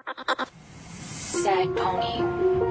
Sad pony.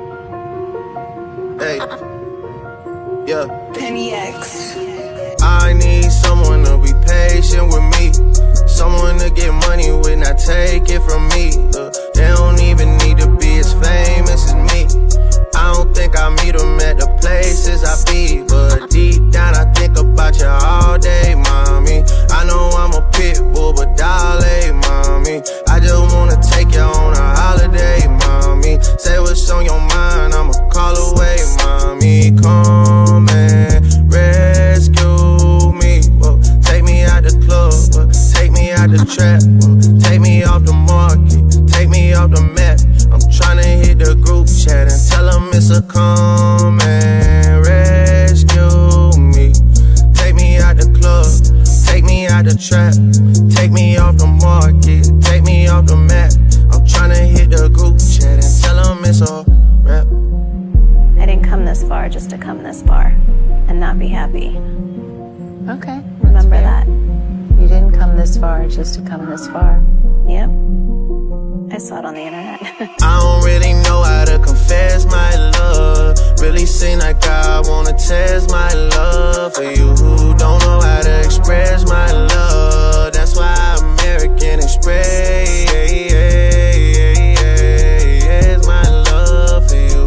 Hey, yeah. Penny X. I need someone to be patient with me, someone to get money with, not take it from me. They don't even need to be as famous as me. I don't think I meet them at the places I be, but deep down I think about you all day, mommy. I know I'm a pitbull, but darling, mommy, I just wanna take you on a holiday, mommy. Say what's on your mind, I'ma call away, mommy. Come and rescue me. Whoa. Take me out the club, take me out the trap, take me off the market, take me off the map. I'm tryna hit the group chat and tell them it's a come and rescue me. Take me out the club, take me out the trap, take me off the market, take me off the map. I'm tryna hit the group chat and tell them it's a rap. I didn't come this far just to come this far and not be happy. Okay. Remember that. You didn't come this far just to come this far. Yep. I saw it on the internet. I don't really know how to confess my love. Really seem like I wanna test my love for you who don't know how to express my love. That's why American Express my love for you.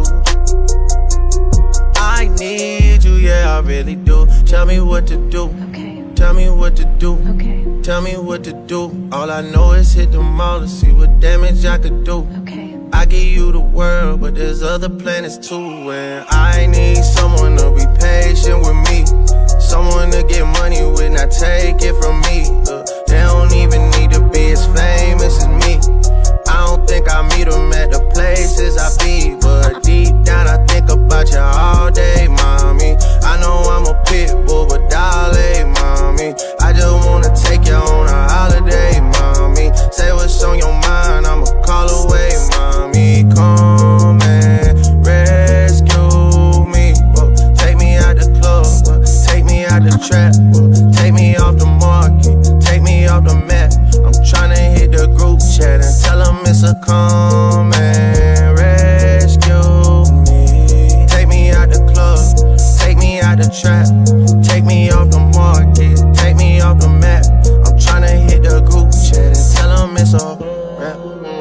I need you, yeah, I really do. Tell me what to do. Okay. Tell me what to do. Okay. Tell me what to do. All I know is hit the mall to see what damage I could do. Okay. I give you the world, but there's other planets too. And I need someone to be patient with me, someone to get money with, not take it from me. They don't even need to be as famous as me. I don't think I meet them at the places I be, but deep down I think about you all day, mommy. I know I'm a pitbull, but darling, mommy, I just wanna take you on a holiday, mommy. Say what's on your mind, I'ma call away, mommy. Come and rescue me. Whoa. Take me out the club, take me out the trap, take me off the market, take me off the map. I'm tryna hit the group chat and tell them it's a come and rescue me. Take me out the club, take me out the trap, take me off the market, take me off the map. I'm tryna hit the group chat and tell them it's a rap.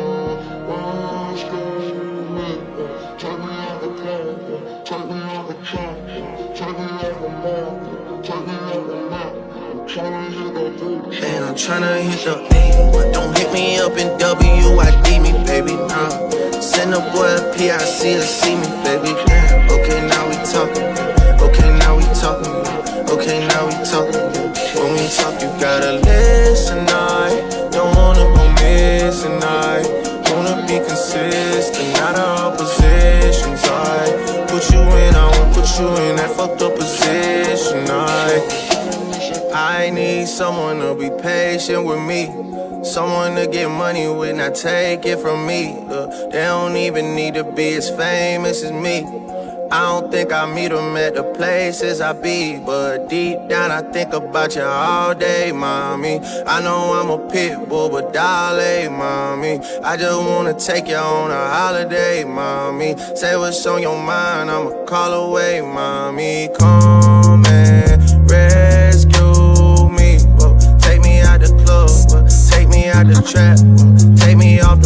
And I'm tryna hit the A. Don't hit me up in WID me, baby, nah. Send a boy a PIC to see me, baby, damn. Okay, now we talking. Okay, now we talking. Okay, now we talking. When we talk, you gotta listen, I don't wanna go missing, I wanna be consistent, not our positions. I put you in, I won't put you in that fucked up position. I need someone to be patient with me, someone to get money with, not take it from me. They don't even need to be as famous as me. I don't think I meet them at the places I be, but deep down I think about you all day, mommy. I know I'm a pitbull, but darling, mommy, I just wanna take you on a holiday, mommy. Say what's on your mind, I'ma call away, mommy. Come and rescue me. Whoa. Take me out the club, take me out the trap, take me off